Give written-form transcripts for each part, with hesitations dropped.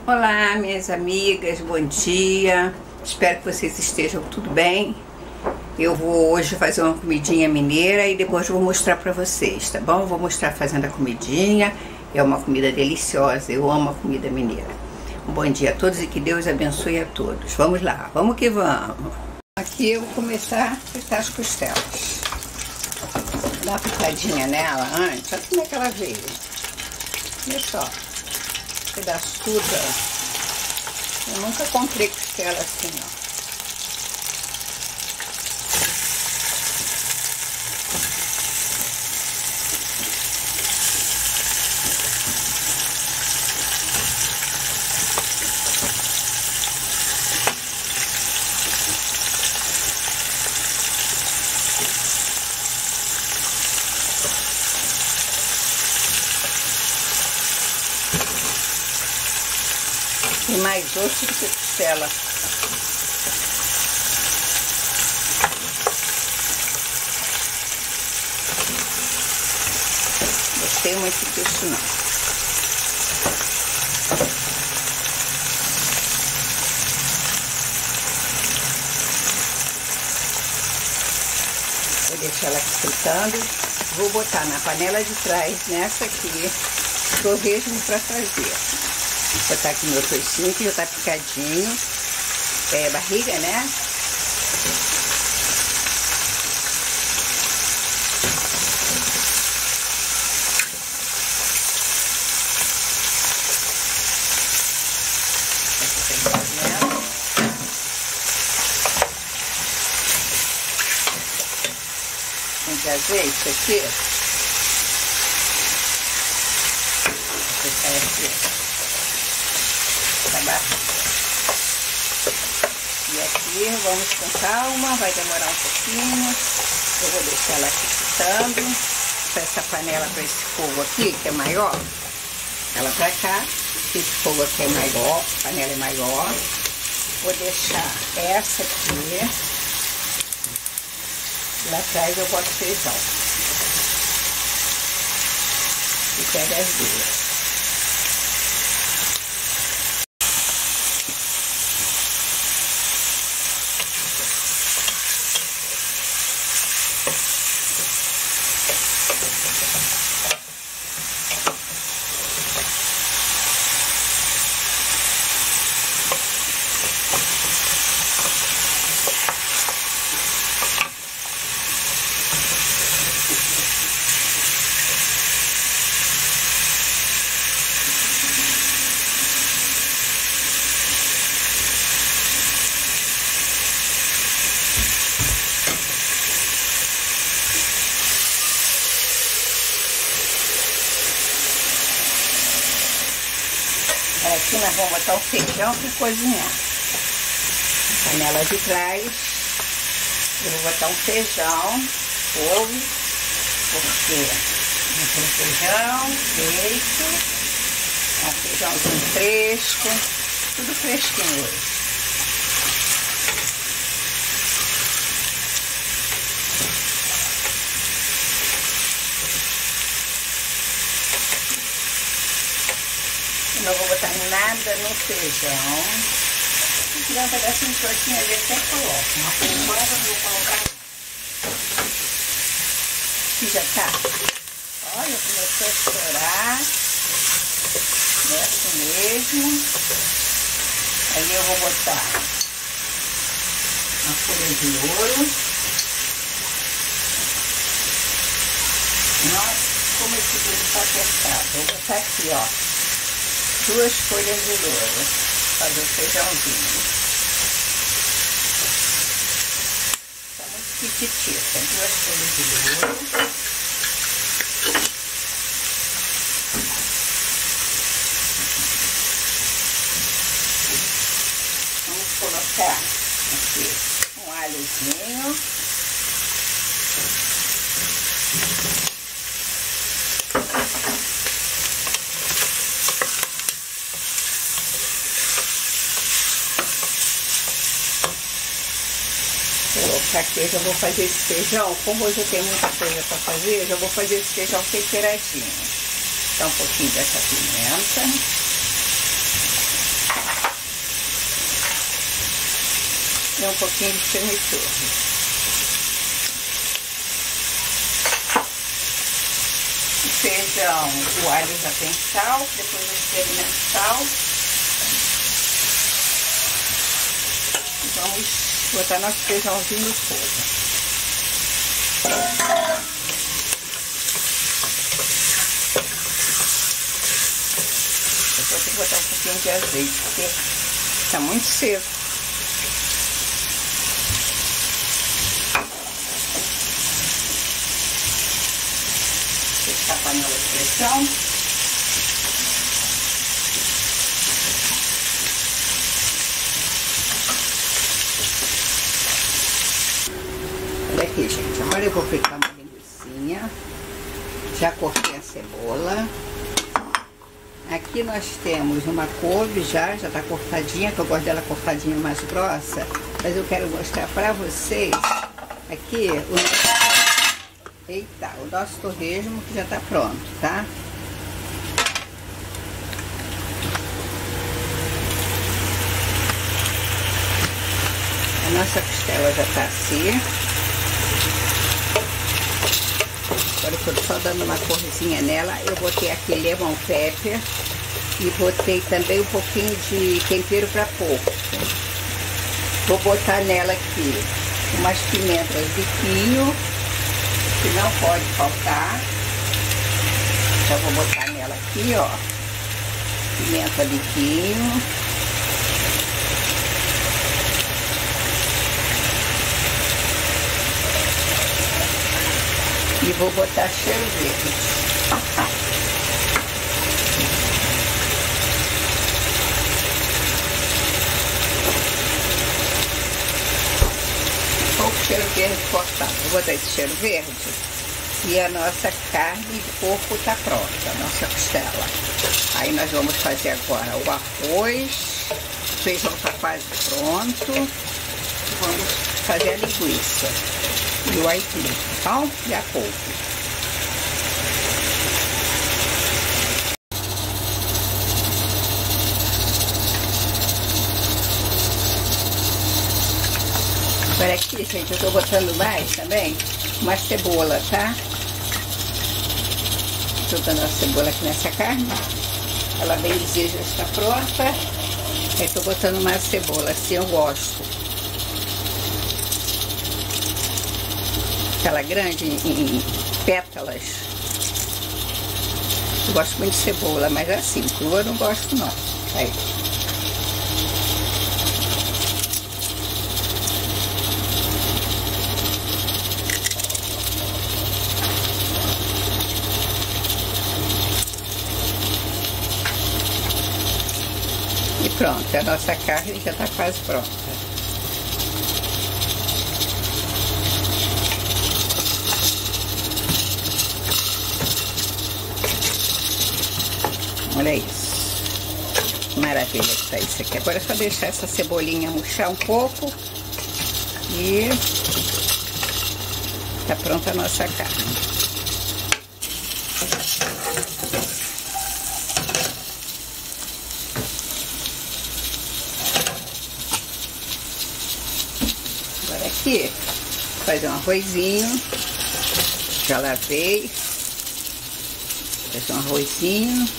Olá, minhas amigas, bom dia. Espero que vocês estejam tudo bem. Eu vou hoje fazer uma comidinha mineira e depois vou mostrar pra vocês, tá bom? Vou mostrar fazendo a comidinha. É uma comida deliciosa, eu amo a comida mineira. Um bom dia a todos e que Deus abençoe a todos. Vamos lá, vamos que vamos. Aqui eu vou começar a fritar as costelas. Dá uma pitadinha nela antes, olha como é que ela veio. Olha só. Pedaçuda. Eu nunca comprei costela assim, ó. E mais osso do que costela. Gostei muito disso não. Vou deixar ela aqui fritando. Vou botar na panela de trás, nessa aqui, torresmo para fazer. Vou botar aqui meu toicinho que já tá picadinho. É barriga, né? Um de azeite aqui. Vou botar aqui. E aqui vamos com calma, vai demorar um pouquinho. Eu vou deixar ela aqui fritando. Essa panela para esse fogo aqui, que é maior, ela para cá. Esse fogo aqui é maior, a panela é maior. Vou deixar essa aqui. Lá atrás eu boto feijão. E pega as duas. Aqui nós vamos botar o feijão para cozinhar. Panela de trás. Eu vou botar um feijão, couve, porque tem feijão, feito. Um feijãozinho fresco. Tudo fresquinho hoje. Não vou botar nada no feijão. Se tiver um pedacinho de tortinha ali, até coloco. Uma pomada eu vou colocar. Aqui já tá. Olha, começou a estourar. É assim mesmo. Aí eu vou botar uma folha de ouro. Nossa, como esse dedo tá apertado. Vou botar aqui, ó. 2 folhas de louro, fazer o feijãozinho. Tá muito piquitita, 2 folhas de louro. Vamos colocar aqui um alhozinho. Aqui eu já vou fazer esse feijão, como hoje eu tenho muita coisa para fazer, eu já vou fazer esse feijão temperadinho. Então um pouquinho dessa pimenta. fazer um pouquinho de chimichurri. O feijão, o alho já tem sal, depois eu experimento sal. Vamos botar nosso feijãozinho no fogo. Eu vou ter que botar um pouquinho de azeite, porque tá muito seco. Deixar a panela de pressão. Olha aqui, gente. Agora eu vou fritar uma linguicinha. Já cortei a cebola. Aqui nós temos uma couve já tá cortadinha, que eu gosto dela cortadinha mais grossa. Mas eu quero mostrar pra vocês aqui o nosso torresmo que já tá pronto, tá? A nossa costela já tá assim. Agora eu tô só dando uma corzinha nela. Eu botei aqui lemon pepper e botei também um pouquinho de tempero para porco. Vou botar nela aqui umas pimentas biquinho, que não pode faltar. Já vou botar nela aqui, ó, pimenta biquinho. E vou botar cheiro verde. Pouco cheiro verde cortado. Vou botar esse cheiro verde. E a nossa carne de porco está pronta, a nossa costela. Aí nós vamos fazer agora o arroz. O feijão está quase pronto. Vamos fazer a linguiça. E o aipim, tá bom? E a couve. Agora aqui, gente, eu tô botando mais também uma cebola, tá? Tô dando a cebola aqui nessa carne. Ela bem dizer já está pronta. Aí tô botando mais cebola, assim eu gosto. Aquela grande em pétalas. Eu gosto muito de cebola, mas assim, crua eu não gosto não. Aí. E pronto, a nossa carne já está quase pronta. Olha isso. Maravilha que tá isso aqui. Agora é só deixar essa cebolinha murchar um pouco. E tá pronta a nossa carne. Agora aqui, vou fazer um arrozinho. Já lavei. Vou fazer um arrozinho.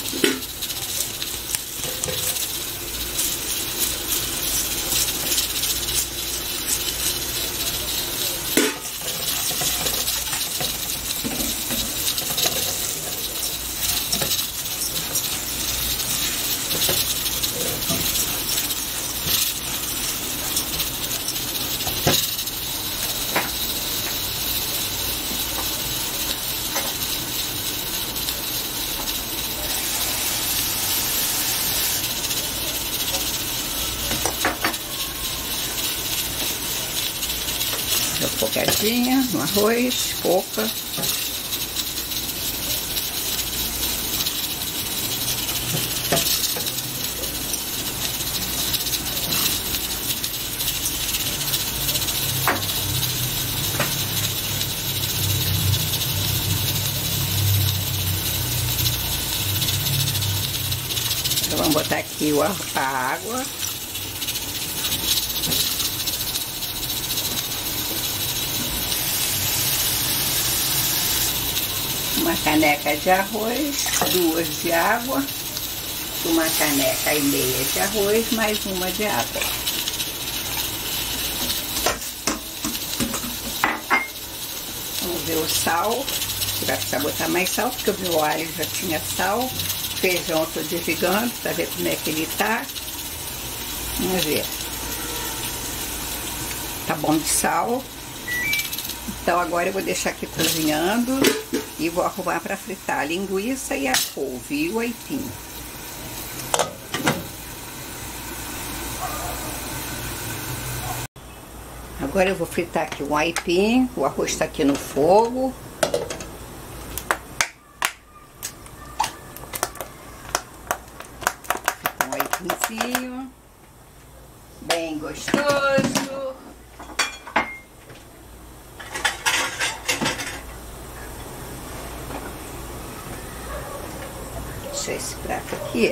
Focadinha no arroz, pouca. Então, vamos botar aqui a água. uma caneca de arroz, 2 de água, uma caneca e meia de arroz, mais uma de água. Vamos ver o sal, você vai precisar botar mais sal, porque o meu alho já tinha sal. Feijão eu tô desligando para ver como é que ele tá. Vamos ver. Tá bom de sal. Então agora eu vou deixar aqui cozinhando e vou arrumar para fritar a linguiça e a couve e o aipim. Agora eu vou fritar aqui o aipim, o arroz está aqui no fogo. Um aipimzinho, bem gostoso. Deixa esse prato aqui.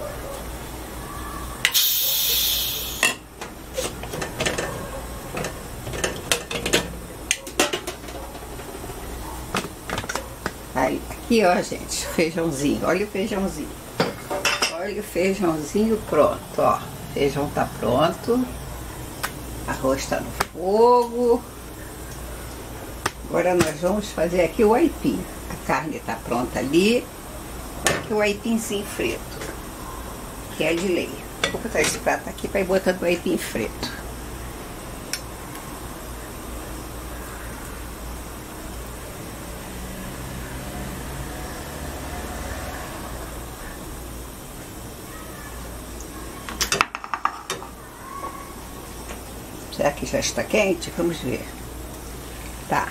Aí, aqui ó, gente, feijãozinho, olha o feijãozinho. Olha o feijãozinho pronto, ó. O feijão tá pronto. Arroz tá no fogo. Agora nós vamos fazer aqui o aipim. A carne tá pronta ali. Aqui o aipimzinho frito, que é de lei. Vou botar esse prato aqui para ir botando o aipim frito. Será que já está quente? Vamos ver. Tá.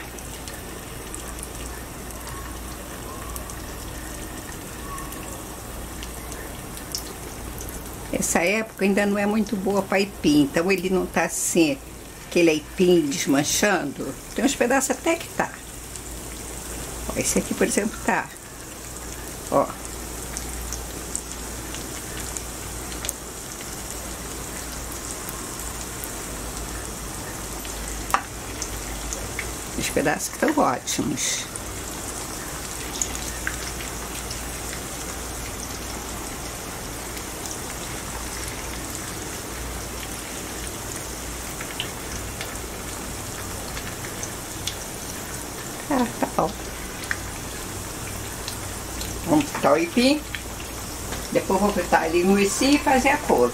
Essa época ainda não é muito boa para aipim, então ele não tá assim, aquele aipim desmanchando. Tem uns pedaços até que tá. Ó, esse aqui, por exemplo, tá. Ó. Os pedaços que estão ótimos. Tá bom. Vamos fritar o aipim. Depois vou fritar a linguiça e fazer a couve.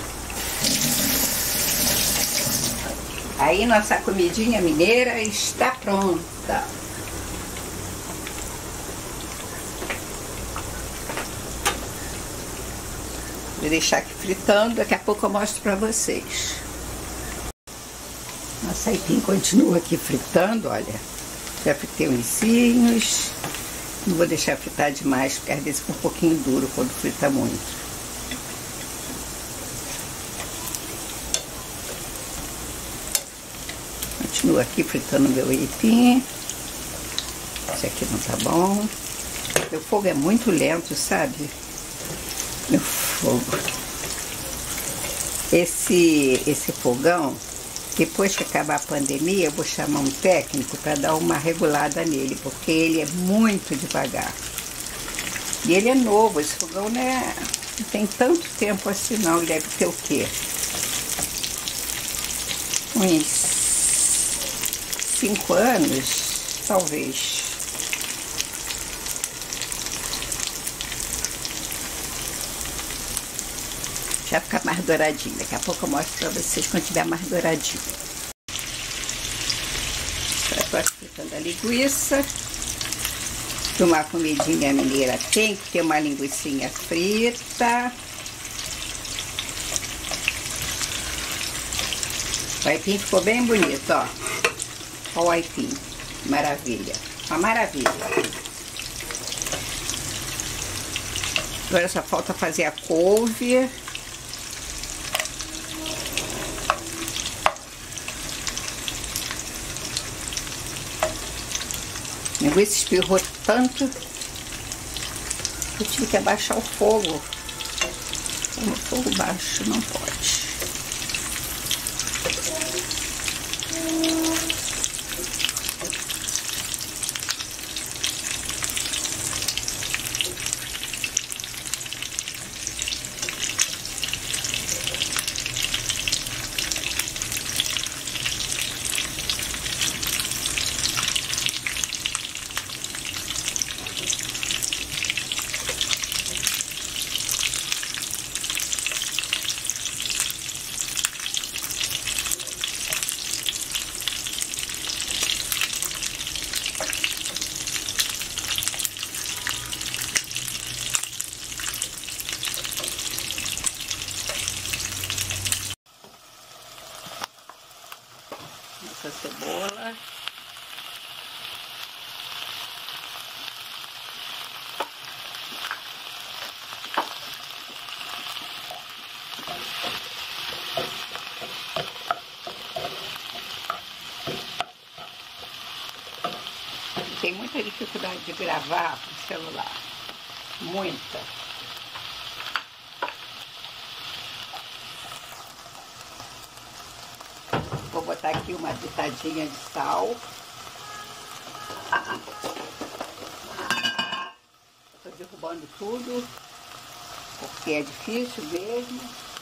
Aí nossa comidinha mineira está pronta. Vou deixar aqui fritando, daqui a pouco eu mostro pra vocês. Nossa aipim continua aqui fritando, olha. Já fritei uns cinhos. Não vou deixar fritar demais, porque às vezes fica um pouquinho duro quando frita muito. Continuo aqui fritando meu aipim. Esse aqui não tá bom. Meu fogo é muito lento, sabe? Meu fogo. Esse fogão, depois que acabar a pandemia, eu vou chamar um técnico para dar uma regulada nele, porque ele é muito devagar. E ele é novo, esse fogão né, não tem tanto tempo assim não, ele deve ter o quê? Uns 5 anos, talvez. Já fica mais douradinho. Daqui a pouco eu mostro pra vocês quando tiver mais douradinho. Agora fritando a linguiça. Uma comidinha mineira tem que ter uma linguicinha frita. O aipim ficou bem bonito, ó. Olha o aipim. Maravilha. Uma maravilha. Agora só falta fazer a couve. A linguiça espirrou tanto que eu tive que abaixar o fogo. O fogo baixo não pode. nossa cebola. Tem muita dificuldade de gravar com o celular, muita. Vou botar aqui uma pitadinha de sal. Estou derrubando tudo, porque é difícil mesmo.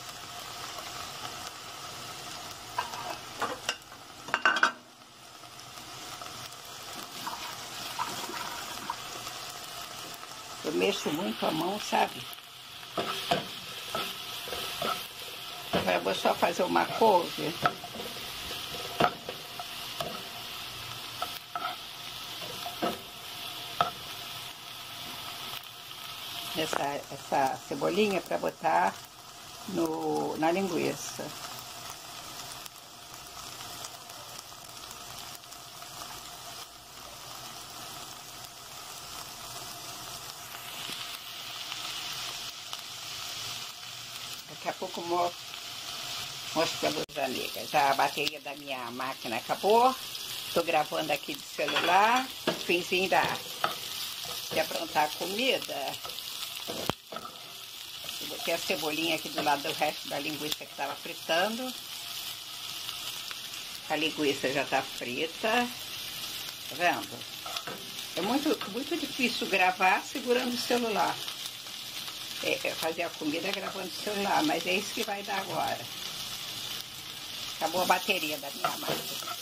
Eu mexo muito a mão, sabe? Agora eu vou só fazer uma couve. Essa cebolinha para botar na linguiça. Daqui a pouco mostro para vocês, amigas. A bateria da minha máquina acabou. Estou gravando aqui de celular. Finzinho de aprontar a comida. Eu botei a cebolinha aqui do lado do resto da linguiça que estava fritando. A linguiça já está frita. Tá vendo? É muito difícil gravar segurando o celular. Fazer a comida gravando o celular, mas é isso que vai dar agora. Acabou a bateria da minha máquina.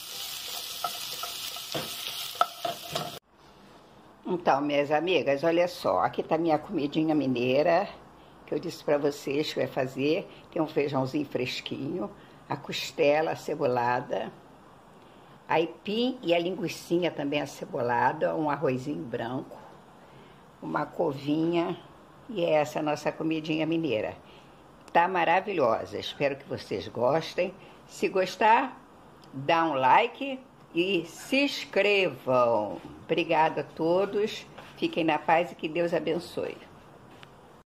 Então, minhas amigas, olha só. Aqui tá minha comidinha mineira, que eu disse pra vocês que eu ia fazer. Tem um feijãozinho fresquinho, a costela acebolada, a aipim e a linguicinha também acebolada, um arrozinho branco, uma covinha. E essa é a nossa comidinha mineira. Tá maravilhosa. Espero que vocês gostem. Se gostar, dá um like e se inscrevam. Obrigada a todos. Fiquem na paz e que Deus abençoe.